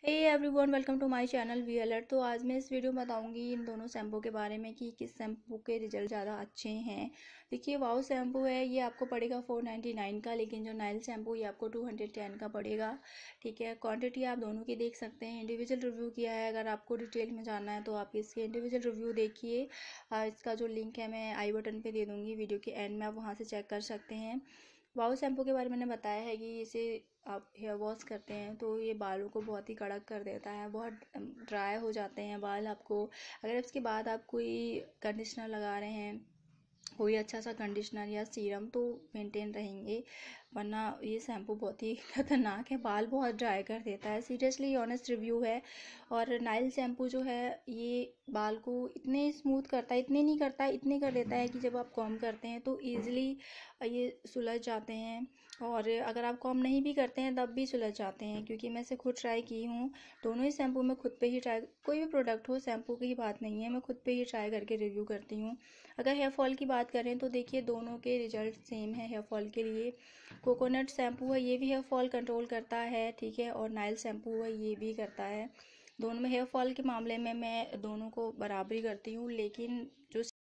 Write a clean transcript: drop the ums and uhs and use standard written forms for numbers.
Hey everyone, welcome to my channel V alert. तो आज मैं इस वीडियो में बताऊंगी इन दोनों शैम्पू के बारे में कि किस शैम्पू के रिजल्ट ज़्यादा अच्छे हैं। देखिए, वाओ शैम्पू है, ये आपको पड़ेगा 499 का, लेकिन जो नाइल शैम्पू ये आपको 210 का पड़ेगा। ठीक है, क्वांटिटी आप दोनों की देख सकते हैं। इंडिविजुअल रिव्यू किया है, अगर आपको डिटेल में जानना है तो आप इसके इंडिविजुअल रिव्यू देखिए। इसका जो लिंक है मैं आई बटन पर दे दूँगी, वीडियो के एंड में आप वहाँ से चेक कर सकते हैं। वाओ शैम्पू के बारे में मैंने बताया है कि इसे आप हेयर वॉश करते हैं तो ये बालों को बहुत ही कड़क कर देता है, बहुत ड्राई हो जाते हैं बाल आपको। अगर इसके बाद आप कोई कंडीशनर लगा रहे हैं, कोई अच्छा सा कंडीशनर या सीरम, तो मेंटेन रहेंगे, वरना ये शैम्पू बहुत ही खतरनाक है, बाल बहुत ड्राई कर देता है। सीरियसली ऑनेस्ट रिव्यू है। और नाइल शैम्पू जो है ये बाल को इतने स्मूथ करता है, इतने नहीं करता है, इतने कर देता है कि जब आप कॉम्ब करते हैं तो ईजिली ये सुलझ जाते हैं। और अगर आप कॉम्ब नहीं भी करते हैं तब भी सुलझ जाते हैं, क्योंकि मैं इसे खुद ट्राई की हूँ। दोनों ही शैम्पू मैं खुद पे ही ट्राई, कोई भी प्रोडक्ट हो, शैम्पू की ही बात नहीं है, मैं खुद पे ही ट्राई करके रिव्यू करती हूँ। अगर हेयर फॉल की बात करें तो देखिए, दोनों के रिजल्ट सेम है। हेयर फॉल के लिए कोकोनट शैम्पू है, ये भी हेयर फॉल कंट्रोल करता है, ठीक है, और नाइल शैम्पू है, ये भी करता है। दोनों में हेयर फॉल के मामले में मैं दोनों को बराबरी करती हूँ, लेकिन जो